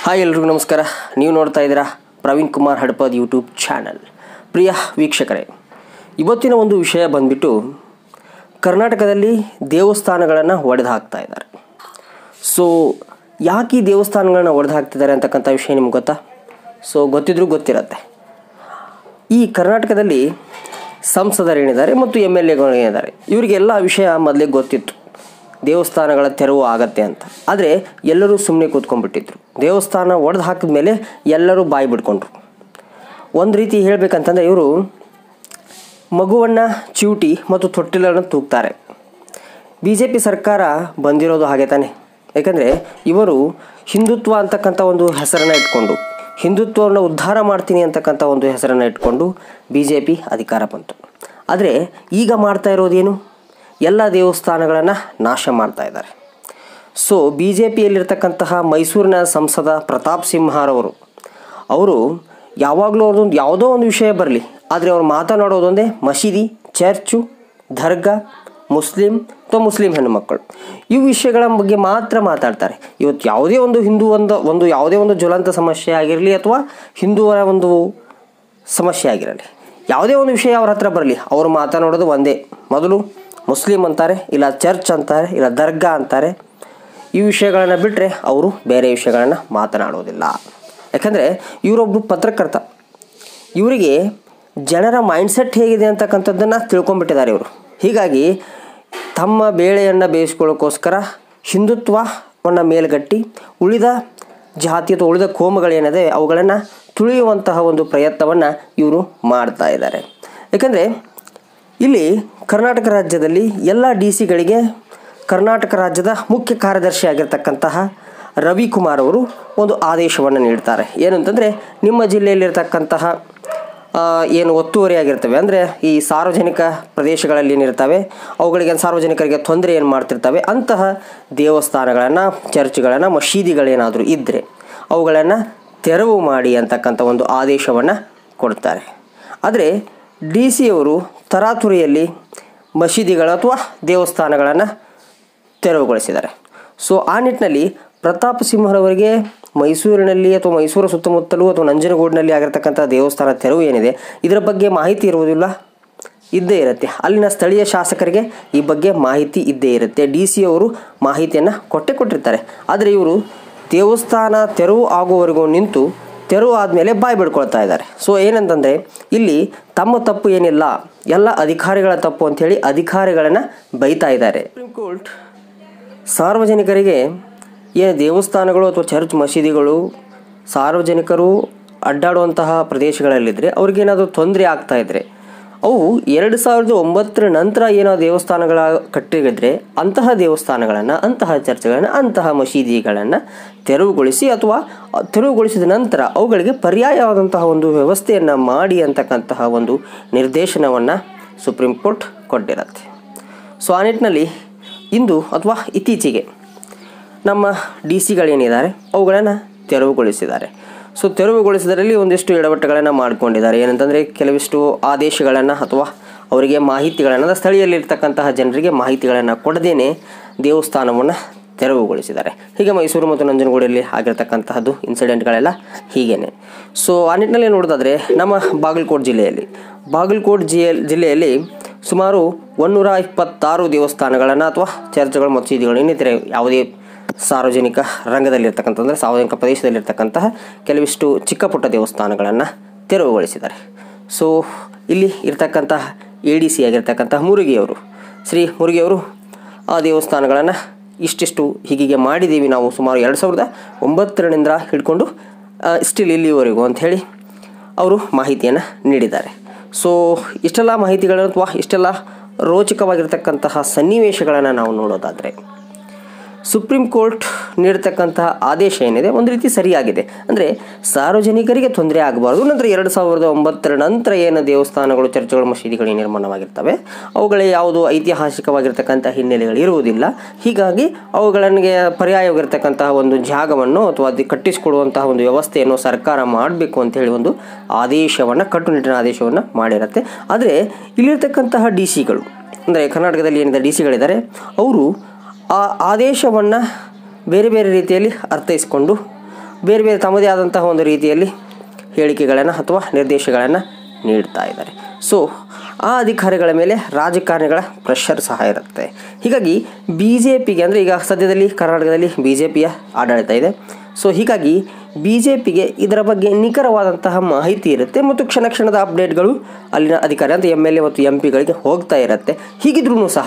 Hi ಎಲ್ರಿಗೂ ನಮಸ್ಕಾರ. ನೀವು ನೋಡ್ತಾ ಇದ್ದೀರಾ ಪ್ರವೀಣ್ ಕುಮಾರ್ ಹಡಪದ್ ಯೂಟ್ಯೂಬ್ ಚಾನಲ್. ಪ್ರಿಯ ವೀಕ್ಷಕರೇ, ಇವತ್ತಿನ ಒಂದು ವಿಷಯ ಬಂದ್ಬಿಟ್ಟು ಕರ್ನಾಟಕದಲ್ಲಿ ದೇವಸ್ಥಾನಗಳನ್ನು ಒಡೆದು ಹಾಕ್ತಾ ಇದ್ದಾರೆ. ಸೊ ಯಾಕೆ ಈ ದೇವಸ್ಥಾನಗಳನ್ನ ಒಡೆದು ಹಾಕ್ತಿದ್ದಾರೆ ಅಂತಕ್ಕಂಥ ವಿಷಯ ನಿಮ್ಗೆ ಗೊತ್ತಾ? ಸೊ ಗೊತ್ತಿದ್ರೂ ಗೊತ್ತಿರತ್ತೆ. ಈ ಕರ್ನಾಟಕದಲ್ಲಿ ಸಂಸದರೇನಿದ್ದಾರೆ ಮತ್ತು MLAಗಳು ಏನಿದ್ದಾರೆ, ಇವರಿಗೆಲ್ಲ ವಿಷಯ ಮೊದಲೇ ಗೊತ್ತಿತ್ತು, ದೇವಸ್ಥಾನಗಳ ತೆರವು ಆಗತ್ತೆ ಅಂತ. ಆದರೆ ಎಲ್ಲರೂ ಸುಮ್ಮನೆ ಕೂತ್ಕೊಂಡ್ಬಿಟ್ಟಿದ್ರು. ದೇವಸ್ಥಾನ ಒಡೆದು ಹಾಕಿದ ಮೇಲೆ ಎಲ್ಲರೂ ಬಾಯಿ ಬಿಡ್ಕೊಂಡ್ರು. ಒಂದು ರೀತಿ ಹೇಳಬೇಕಂತಂದರೆ ಇವರು ಮಗುವನ್ನು ಚಿವುಟಿ ಮತ್ತು ತೊಟ್ಟಿಲನ್ನು ತೂಗ್ತಾರೆ. BJP ಸರ್ಕಾರ ಬಂದಿರೋದು ಹಾಗೆ ತಾನೆ. ಯಾಕಂದರೆ ಇವರು ಹಿಂದುತ್ವ ಅಂತಕ್ಕಂಥ ಒಂದು ಹೆಸರನ್ನು ಇಟ್ಕೊಂಡು, ಹಿಂದುತ್ವವನ್ನು ಉದ್ಧಾರ ಮಾಡ್ತೀನಿ ಅಂತಕ್ಕಂಥ ಒಂದು ಹೆಸರನ್ನು ಇಟ್ಕೊಂಡು BJP ಅಧಿಕಾರ ಬಂತು. ಆದರೆ ಈಗ ಮಾಡ್ತಾ ಇರೋದೇನು? ಎಲ್ಲ ದೇವಸ್ಥಾನಗಳನ್ನು ನಾಶ ಮಾಡ್ತಾ ಇದ್ದಾರೆ. ಸೊ BJPಯಲ್ಲಿರ್ತಕ್ಕಂತಹ ಮೈಸೂರಿನ ಸಂಸದ ಪ್ರತಾಪ್ ಸಿಂಹರವರು ಅವರು ಯಾವಾಗಲೂ ಅವ್ರದ್ದೊಂದು ಯಾವುದೋ ಒಂದು ವಿಷಯ ಬರಲಿ, ಆದರೆ ಅವ್ರು ಮಾತನಾಡೋದೊಂದೇ ಮಸೀದಿ, ಚರ್ಚು, ದರ್ಗಾ, ಮುಸ್ಲಿಂ ಹೆಣ್ಣುಮಕ್ಕಳು, ಈ ವಿಷಯಗಳ ಬಗ್ಗೆ ಮಾತ್ರ ಮಾತಾಡ್ತಾರೆ. ಇವತ್ತು ಯಾವುದೇ ಒಂದು ಯಾವುದೇ ಒಂದು ಜ್ವಲಂತ ಸಮಸ್ಯೆ ಆಗಿರಲಿ ಅಥವಾ ಹಿಂದುವರ ಒಂದು ಸಮಸ್ಯೆ ಆಗಿರಲಿ, ಯಾವುದೇ ಒಂದು ವಿಷಯ ಅವ್ರ ಹತ್ರ ಬರಲಿ, ಅವರು ಮಾತನಾಡೋದು ಒಂದೇ. ಮೊದಲು ಮುಸ್ಲಿಂ ಅಂತಾರೆ, ಇಲ್ಲ ಚರ್ಚ್ ಅಂತಾರೆ, ಇಲ್ಲ ದರ್ಗಾ ಅಂತಾರೆ. ಈ ವಿಷಯಗಳನ್ನು ಬಿಟ್ಟರೆ ಅವರು ಬೇರೆ ವಿಷಯಗಳನ್ನು ಮಾತನಾಡೋದಿಲ್ಲ. ಯಾಕಂದರೆ ಇವರೊಬ್ಬರು ಪತ್ರಕರ್ತ. ಇವರಿಗೆ ಜನರ ಮೈಂಡ್ಸೆಟ್ ಹೇಗಿದೆ ಅಂತಕ್ಕಂಥದ್ದನ್ನು ತಿಳ್ಕೊಂಡ್ಬಿಟ್ಟಿದ್ದಾರೆ ಇವರು. ಹೀಗಾಗಿ ತಮ್ಮ ಬೇಳೆಯನ್ನು ಬೇಯಿಸ್ಕೊಳ್ಳೋಕ್ಕೋಸ್ಕರ ಹಿಂದುತ್ವವನ್ನು ಮೇಲ್ಗಟ್ಟಿ ಉಳಿದ ಜಾತಿ ಅಥವಾ ಉಳಿದ ಕೋಮುಗಳೇನಿದೆ ಅವುಗಳನ್ನು ತುಳಿಯುವಂತಹ ಒಂದು ಪ್ರಯತ್ನವನ್ನು ಇವರು ಮಾಡ್ತಾ ಇದ್ದಾರೆ. ಯಾಕಂದರೆ ಇಲ್ಲಿ ಕರ್ನಾಟಕ ರಾಜ್ಯದಲ್ಲಿ ಎಲ್ಲ DCಗಳಿಗೆ ಕರ್ನಾಟಕ ರಾಜ್ಯದ ಮುಖ್ಯ ಕಾರ್ಯದರ್ಶಿ ಆಗಿರ್ತಕ್ಕಂತಹ ರವಿಕುಮಾರ್ ಅವರು ಒಂದು ಆದೇಶವನ್ನು ನೀಡ್ತಾರೆ. ಏನಂತಂದರೆ, ನಿಮ್ಮ ಜಿಲ್ಲೆಯಲ್ಲಿರ್ತಕ್ಕಂತಹ ಏನು ಒತ್ತುವರಿಯಾಗಿರ್ತವೆ, ಅಂದರೆ ಈ ಸಾರ್ವಜನಿಕ ಪ್ರದೇಶಗಳಲ್ಲಿ ಏನಿರ್ತವೆ ಅವುಗಳಿಗೆ ಸಾರ್ವಜನಿಕರಿಗೆ ತೊಂದರೆ ಏನು ಮಾಡ್ತಿರ್ತವೆ ಅಂತಹ ದೇವಸ್ಥಾನಗಳನ್ನು, ಚರ್ಚ್ಗಳನ್ನು, ಮಸೀದಿಗಳೇನಾದರೂ ಇದ್ದರೆ ಅವುಗಳನ್ನು ತೆರವು ಮಾಡಿ ಅಂತಕ್ಕಂಥ ಒಂದು ಆದೇಶವನ್ನು ಕೊಡ್ತಾರೆ. ಆದರೆ DCಯವರು ತರಾತುರಿಯಲ್ಲಿ ಮಸೀದಿಗಳು ಅಥವಾ ದೇವಸ್ಥಾನಗಳನ್ನು ತೆರವುಗೊಳಿಸಿದ್ದಾರೆ. ಸೊ ಆ ನಿಟ್ಟಿನಲ್ಲಿ ಪ್ರತಾಪ್ ಸಿಂಹರವರಿಗೆ ಮೈಸೂರಿನಲ್ಲಿ ಅಥವಾ ಮೈಸೂರು ಸುತ್ತಮುತ್ತಲೂ ಅಥವಾ ನಂಜನಗೂಡಿನಲ್ಲಿ ಆಗಿರ್ತಕ್ಕಂಥ ದೇವಸ್ಥಾನ ತೆರವು ಏನಿದೆ ಇದರ ಬಗ್ಗೆ ಮಾಹಿತಿ ಇರುವುದಿಲ್ಲ, ಇದ್ದೇ ಇರುತ್ತೆ. ಅಲ್ಲಿನ ಸ್ಥಳೀಯ ಶಾಸಕರಿಗೆ ಈ ಬಗ್ಗೆ ಮಾಹಿತಿ ಇದ್ದೇ ಇರುತ್ತೆ. DCಯವರು ಮಾಹಿತಿಯನ್ನು ಕೊಟ್ಟಿರ್ತಾರೆ. ಆದರೆ ಇವರು ದೇವಸ್ಥಾನ ತೆರವು ಆಗುವವರೆಗೂ ನಿಂತು ತೆರವು ಆದಮೇಲೆ ಬಾಯಿ ಬಿಡ್ಕೊಳ್ತಾ ಇದ್ದಾರೆ. ಸೊ ಏನಂತಂದರೆ ಇಲ್ಲಿ ತಮ್ಮ ತಪ್ಪು ಏನಿಲ್ಲ, ಎಲ್ಲ ಅಧಿಕಾರಿಗಳ ತಪ್ಪು ಅಂಥೇಳಿ ಅಧಿಕಾರಿಗಳನ್ನು ಬೈತಾ ಇದ್ದಾರೆ. ಸುಪ್ರೀಂ ಕೋರ್ಟ್ ಸಾರ್ವಜನಿಕರಿಗೆ ಏನು ದೇವಸ್ಥಾನಗಳು ಅಥವಾ ಚರ್ಚ್ ಮಸೀದಿಗಳು ಸಾರ್ವಜನಿಕರು ಅಡ್ಡಾಡುವಂತಹ ಪ್ರದೇಶಗಳಲ್ಲಿದ್ದರೆ ಅವ್ರಿಗೇನಾದರೂ ತೊಂದರೆ ಆಗ್ತಾಯಿದ್ರೆ ಅವು 2009 ನಂತರ ಏನೋ ದೇವಸ್ಥಾನಗಳ ಕಟ್ಟಿದ್ರೆ ಅಂತಹ ದೇವಸ್ಥಾನಗಳನ್ನು, ಅಂತಹ ಚರ್ಚ್ಗಳನ್ನು, ಅಂತಹ ಮಸೀದಿಗಳನ್ನು ತೆರವುಗೊಳಿಸಿ ಅಥವಾ ತೆರವುಗೊಳಿಸಿದ ನಂತರ ಅವುಗಳಿಗೆ ಪರ್ಯಾಯವಾದಂತಹ ಒಂದು ವ್ಯವಸ್ಥೆಯನ್ನು ಮಾಡಿ ಅಂತಕ್ಕಂತಹ ಒಂದು ನಿರ್ದೇಶನವನ್ನು ಸುಪ್ರೀಂ ಕೋರ್ಟ್ ಕೊಟ್ಟಿರುತ್ತೆ. ಸೊ ಆ ನಿಟ್ಟಿನಲ್ಲಿ ಇಂದು ಅಥವಾ ಇತ್ತೀಚೆಗೆ ನಮ್ಮ DCಗಳೇನಿದ್ದಾರೆ ಅವುಗಳನ್ನು ತೆರವುಗೊಳಿಸಿದ್ದಾರೆ. ಸೊ ತೆರವುಗೊಳಿಸಿದರಲ್ಲಿ ಒಂದಿಷ್ಟು ಎಡವಟ್ಟುಗಳನ್ನು ಮಾಡಿಕೊಂಡಿದ್ದಾರೆ. ಏನಂತಂದರೆ ಕೆಲವಿಷ್ಟು ಆದೇಶಗಳನ್ನು ಅಥವಾ ಅವರಿಗೆ ಮಾಹಿತಿಗಳನ್ನು, ಸ್ಥಳೀಯಲ್ಲಿರ್ತಕ್ಕಂತಹ ಜನರಿಗೆ ಮಾಹಿತಿಗಳನ್ನು ಕೊಡದೇನೆ ದೇವಸ್ಥಾನವನ್ನು ತೆರವುಗೊಳಿಸಿದ್ದಾರೆ. ಹೀಗೆ ಮೈಸೂರು ಮತ್ತು ನಂಜನಗೂಡಲ್ಲಿ ಆಗಿರ್ತಕ್ಕಂತಹದ್ದು ಇನ್ಸಿಡೆಂಟ್ಗಳೆಲ್ಲ ಹೀಗೇನೆ. ಸೊ ಆ ನಿಟ್ಟಿನಲ್ಲಿ ನೋಡೋದಾದರೆ ನಮ್ಮ ಬಾಗಲಕೋಟೆ ಜಿಲ್ಲೆಯಲ್ಲಿ ಸುಮಾರು 126 ದೇವಸ್ಥಾನಗಳನ್ನು ಅಥವಾ ಚರ್ಚ್ಗಳು, ಮಸೀದಿಗಳು, ಇನ್ನಿತರೆ ಯಾವುದೇ ಸಾರ್ವಜನಿಕ ರಂಗದಲ್ಲಿರ್ತಕ್ಕಂಥ ಅಂದರೆ ಸಾರ್ವಜನಿಕ ಪ್ರದೇಶದಲ್ಲಿರ್ತಕ್ಕಂತಹ ಕೆಲವಿಷ್ಟು ಚಿಕ್ಕ ಪುಟ್ಟ ದೇವಸ್ಥಾನಗಳನ್ನು ತೆರವುಗೊಳಿಸಿದ್ದಾರೆ. ಸೊ ಇಲ್ಲಿ ಇರ್ತಕ್ಕಂತಹ ADC ಆಗಿರ್ತಕ್ಕಂತಹ ಶ್ರೀ ಮುರುಗಿಯವರು ಆ ದೇವಸ್ಥಾನಗಳನ್ನು ಇಷ್ಟಿಷ್ಟು ಹೀಗೆ ಮಾಡಿದ್ದೀವಿ ನಾವು ಸುಮಾರು 2009 ಹಿಡ್ಕೊಂಡು ಸ್ಟಿಲ್ ಇಲ್ಲಿವರೆಗೂ ಅಂಥೇಳಿ ಅವರು ಮಾಹಿತಿಯನ್ನು ನೀಡಿದ್ದಾರೆ. ಸೊ ಇಷ್ಟೆಲ್ಲ ಮಾಹಿತಿಗಳನ್ನು ಅಥವಾ ಇಷ್ಟೆಲ್ಲ ರೋಚಕವಾಗಿರ್ತಕ್ಕಂತಹ ಸನ್ನಿವೇಶಗಳನ್ನು ನಾವು ನೋಡೋದಾದರೆ ಸುಪ್ರೀಂ ಕೋರ್ಟ್ ನೀಡತಕ್ಕಂತಹ ಆದೇಶ ಏನಿದೆ ಒಂದು ರೀತಿ ಸರಿಯಾಗಿದೆ. ಅಂದರೆ ಸಾರ್ವಜನಿಕರಿಗೆ ತೊಂದರೆ ಆಗಬಾರ್ದು. ನಂತರ 2009 ನಂತರ ಏನು ದೇವಸ್ಥಾನಗಳು, ಚರ್ಚ್ಗಳು, ಮಸೀದಿಗಳು ನಿರ್ಮಾಣವಾಗಿರ್ತವೆ ಅವುಗಳೇ ಯಾವುದು ಐತಿಹಾಸಿಕವಾಗಿರ್ತಕ್ಕಂಥ ಹಿನ್ನೆಲೆಗಳು ಇರುವುದಿಲ್ಲ. ಹೀಗಾಗಿ ಅವುಗಳಿಗೆ ಪರ್ಯಾಯವಾಗಿರ್ತಕ್ಕಂತಹ ಒಂದು ಜಾಗವನ್ನು ಅಥವಾ ಅದು ಕಟ್ಟಿಸಿಕೊಡುವಂತಹ ಒಂದು ವ್ಯವಸ್ಥೆಯನ್ನು ಸರ್ಕಾರ ಮಾಡಬೇಕು ಅಂಥೇಳಿ ಒಂದು ಆದೇಶವನ್ನು, ಕಟ್ಟುನಿಟ್ಟಿನ ಆದೇಶವನ್ನು ಮಾಡಿರುತ್ತೆ. ಆದರೆ ಇಲ್ಲಿರ್ತಕ್ಕಂತಹ DCಗಳು ಅಂದರೆ ಕರ್ನಾಟಕದಲ್ಲಿ ಏನಿದೆ DCಗಳಿದ್ದಾರೆ ಅವರು ಆ ಆದೇಶವನ್ನು ಬೇರೆ ಬೇರೆ ರೀತಿಯಲ್ಲಿ ಅರ್ಥೈಸಿಕೊಂಡು ಬೇರೆ ಬೇರೆ ತಮ್ಮದೇ ಆದಂತಹ ಒಂದು ರೀತಿಯಲ್ಲಿ ಹೇಳಿಕೆಗಳನ್ನು ಅಥವಾ ನಿರ್ದೇಶಗಳನ್ನು ನೀಡ್ತಾ ಇದ್ದಾರೆ. ಸೊ ಆ ಅಧಿಕಾರಿಗಳ ಮೇಲೆ ರಾಜಕಾರಣಿಗಳ ಪ್ರೆಷರ್ ಸಹ ಇರುತ್ತೆ. ಹೀಗಾಗಿ ಬಿ ಜೆ ಪಿಗೆ ಅಂದರೆ ಈಗ ಸದ್ಯದಲ್ಲಿ ಕರ್ನಾಟಕದಲ್ಲಿ ಬಿ ಜೆ ಪಿಯ ಆಡಳಿತ ಇದೆ. ಸೊ ಹೀಗಾಗಿ ಬಿ ಜೆ ಪಿಗೆ ಇದರ ಬಗ್ಗೆ ನಿಖರವಾದಂತಹ ಮಾಹಿತಿ ಇರುತ್ತೆ ಮತ್ತು ಕ್ಷಣ ಕ್ಷಣದ ಅಪ್ಡೇಟ್ಗಳು ಅಲ್ಲಿನ ಅಧಿಕಾರಿ ಅಂತ ಎಮ್ ಎಲ್ ಎ ಮತ್ತು ಎಂ ಪಿಗಳಿಗೆ ಹೋಗ್ತಾ ಇರುತ್ತೆ. ಹೀಗಿದ್ರೂ ಸಹ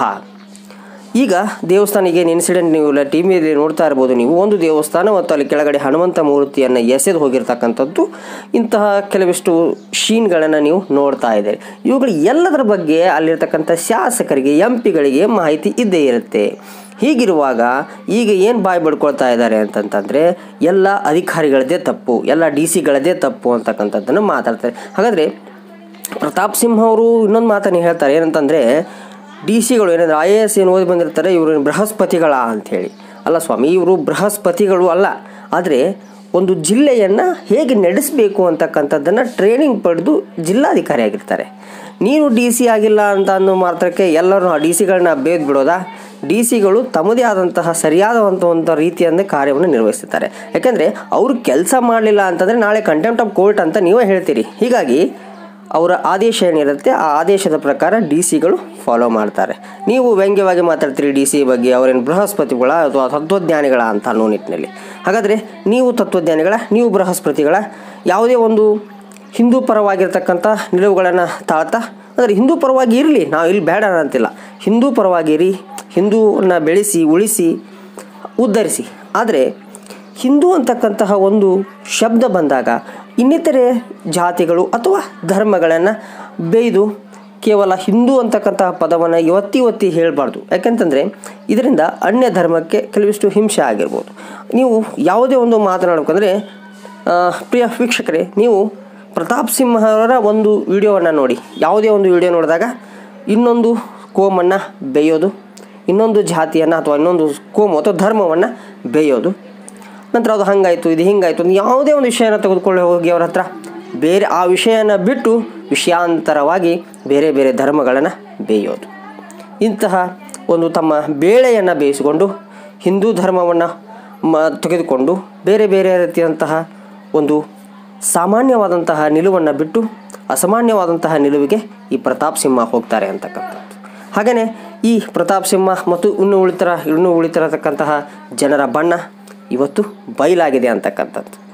ಈಗ ದೇವಸ್ಥಾನ ಈಗ ಇನ್ಸಿಡೆಂಟ್ ನೀವು ಟಿ ವಿಯಲ್ಲಿ ನೋಡ್ತಾ ಇರ್ಬೋದು ನೀವು, ಒಂದು ದೇವಸ್ಥಾನ ಮತ್ತು ಅಲ್ಲಿ ಕೆಳಗಡೆ ಹನುಮಂತ ಮೂರ್ತಿಯನ್ನು ಎಸೆದು ಹೋಗಿರ್ತಕ್ಕಂಥದ್ದು, ಇಂತಹ ಕೆಲವಿಷ್ಟು ಶೀನ್ಗಳನ್ನು ನೀವು ನೋಡ್ತಾ ಇದ್ದೀರಿ. ಇವುಗಳು ಎಲ್ಲದರ ಬಗ್ಗೆ ಅಲ್ಲಿರ್ತಕ್ಕಂಥ ಶಾಸಕರಿಗೆ ಎಂ ಪಿಗಳಿಗೆ ಮಾಹಿತಿ ಇದ್ದೇ ಇರುತ್ತೆ. ಹೀಗಿರುವಾಗ ಈಗ ಏನು ಬಾಯಿ ಬಡ್ಕೊಳ್ತಾ ಇದ್ದಾರೆ ಅಂತಂತಂದರೆ ಎಲ್ಲ ಅಧಿಕಾರಿಗಳದ್ದೇ ತಪ್ಪು, ಎಲ್ಲ ಡಿ ಸಿಗಳದ್ದೇ ತಪ್ಪು ಅಂತಕ್ಕಂಥದ್ದನ್ನು ಮಾತಾಡ್ತಾರೆ. ಹಾಗಾದರೆ ಪ್ರತಾಪ್ ಸಿಂಹ ಅವರು ಇನ್ನೊಂದು ಮಾತನ್ನು ಹೇಳ್ತಾರೆ, ಏನಂತಂದರೆ ಡಿ ಸಿಗಳು ಏನಂದರೆ IAS ಏನು ಓದಿ ಬಂದಿರ್ತಾರೆ, ಇವರು ಬೃಹಸ್ಪತಿಗಳ ಅಂಥೇಳಿ. ಅಲ್ಲ ಸ್ವಾಮಿ, ಇವರು ಬೃಹಸ್ಪತಿಗಳು ಅಲ್ಲ, ಆದರೆ ಒಂದು ಜಿಲ್ಲೆಯನ್ನು ಹೇಗೆ ನಡೆಸಬೇಕು ಅಂತಕ್ಕಂಥದ್ದನ್ನು ಟ್ರೈನಿಂಗ್ ಪಡೆದು ಜಿಲ್ಲಾಧಿಕಾರಿ ಆಗಿರ್ತಾರೆ. ನೀನು ಡಿ ಸಿ ಆಗಿಲ್ಲ ಅಂತ ಅನ್ನೋ ಮಾತ್ರಕ್ಕೆ ಎಲ್ಲರೂ ಡಿ ಸಿಗಳನ್ನ ಬೇದ್ ಬಿಡೋದಾ? ಡಿ ಸಿಗಳು ತಮ್ಮದೇ ಆದಂತಹ ಸರಿಯಾದಂಥ ರೀತಿಯಿಂದ ಕಾರ್ಯವನ್ನು ನಿರ್ವಹಿಸ್ತಾರೆ. ಯಾಕೆಂದರೆ ಅವರು ಕೆಲಸ ಮಾಡಲಿಲ್ಲ ಅಂತಂದರೆ ನಾಳೆ ಕಂಟೆಂಪ್ಟ್ ಆಫ್ ಕೋರ್ಟ್ ಅಂತ ನೀವೇ ಹೇಳ್ತೀರಿ. ಹೀಗಾಗಿ ಅವರ ಆದೇಶ ಏನಿರುತ್ತೆ ಆ ಆದೇಶದ ಪ್ರಕಾರ ಡಿ ಸಿಗಳು ಫಾಲೋ ಮಾಡ್ತಾರೆ. ನೀವು ವ್ಯಂಗ್ಯವಾಗಿ ಮಾತಾಡ್ತೀರಿ ಡಿ ಸಿ ಬಗ್ಗೆ, ಅವರೇನು ಬೃಹಸ್ಪತಿಗಳ ಅಥವಾ ತತ್ವಜ್ಞಾನಿಗಳ ಅಂತ ಅನ್ನೋ ನಿಟ್ಟಿನಲ್ಲಿ. ಹಾಗಾದರೆ ನೀವು ತತ್ವಜ್ಞಾನಿಗಳ, ನೀವು ಬೃಹಸ್ಪತಿಗಳ? ಯಾವುದೇ ಒಂದು ಹಿಂದೂ ಪರವಾಗಿರ್ತಕ್ಕಂಥ ನಿಲುವುಗಳನ್ನು ತಾಳ್ತಾ, ಅಂದರೆ ಹಿಂದೂ ಪರವಾಗಿ ಇರಲಿ, ನಾವು ಇಲ್ಲಿ ಬೇಡ ಅಂತಿಲ್ಲ, ಹಿಂದೂ ಪರವಾಗಿರಿ, ಹಿಂದೂವನ್ನು ಬೆಳೆಸಿ ಉಳಿಸಿ ಉದ್ಧರಿಸಿ. ಆದರೆ ಹಿಂದೂ ಅಂತಕ್ಕಂತಹ ಒಂದು ಶಬ್ದ ಬಂದಾಗ ಇನ್ನಿತರೆ ಜಾತಿಗಳು ಅಥವಾ ಧರ್ಮಗಳನ್ನು ಬೇಯ್ದು ಕೇವಲ ಹಿಂದೂ ಅಂತಕ್ಕಂತಹ ಪದವನ್ನು ಒತ್ತಿ ಹೇಳಬಾರ್ದು. ಯಾಕೆಂತಂದರೆ ಇದರಿಂದ ಅನ್ಯ ಧರ್ಮಕ್ಕೆ ಕೆಲವಿಷ್ಟು ಹಿಂಸೆ ಆಗಿರ್ಬೋದು. ನೀವು ಯಾವುದೇ ಒಂದು ಮಾತನಾಡಬೇಕಂದ್ರೆ ಪ್ರಿಯ ವೀಕ್ಷಕರೇ, ನೀವು ಪ್ರತಾಪ್ ಸಿಂಹ ಅವರ ಒಂದು ವಿಡಿಯೋವನ್ನು ನೋಡಿ, ಯಾವುದೇ ಒಂದು ವಿಡಿಯೋ ನೋಡಿದಾಗ ಇನ್ನೊಂದು ಕೋಮನ್ನು ಬೇಯೋದು, ಇನ್ನೊಂದು ಜಾತಿಯನ್ನು ಅಥವಾ ಇನ್ನೊಂದು ಕೋಮು ಅಥವಾ ಧರ್ಮವನ್ನು ಬೇಯೋದು, ನಂತರ ಅದು ಹಾಗಾಯಿತು ಇದು ಹಿಂಗಾಯಿತು ಅಂತ ಯಾವುದೇ ಒಂದು ವಿಷಯನ ತೆಗೆದುಕೊಳ್ಳಿ ಹೋಗಿ ಅವ್ರ ಹತ್ರ ಬೇರೆ ಆ ವಿಷಯನ ಬಿಟ್ಟು ವಿಷಯಾಂತರವಾಗಿ ಬೇರೆ ಬೇರೆ ಧರ್ಮಗಳನ್ನು ಬೇಯೋದು. ಇಂತಹ ಒಂದು ತಮ್ಮ ಬೇಳೆಯನ್ನು ಬೇಯಿಸಿಕೊಂಡು ಹಿಂದೂ ಧರ್ಮವನ್ನು ತೆಗೆದುಕೊಂಡು ಬೇರೆ ಬೇರೆ ರೀತಿಯಂತಹ ಒಂದು ಸಾಮಾನ್ಯವಾದಂತಹ ನಿಲುವನ್ನು ಬಿಟ್ಟು ಅಸಾಮಾನ್ಯವಾದಂತಹ ನಿಲುವಿಗೆ ಈ ಪ್ರತಾಪ್ ಸಿಂಹ ಹೋಗ್ತಾರೆ ಅಂತಕ್ಕಂಥದ್ದು. ಹಾಗೆಯೇ ಈ ಪ್ರತಾಪ್ ಸಿಂಹ ಮತ್ತು ಇನ್ನೂ ಉಳಿತಿರತಕ್ಕಂತಹ ಜನರ ಬಣ್ಣ ಇವತ್ತು ಬಯಲಾಗಿದೆ ಅಂತಕ್ಕಂಥದ್ದು.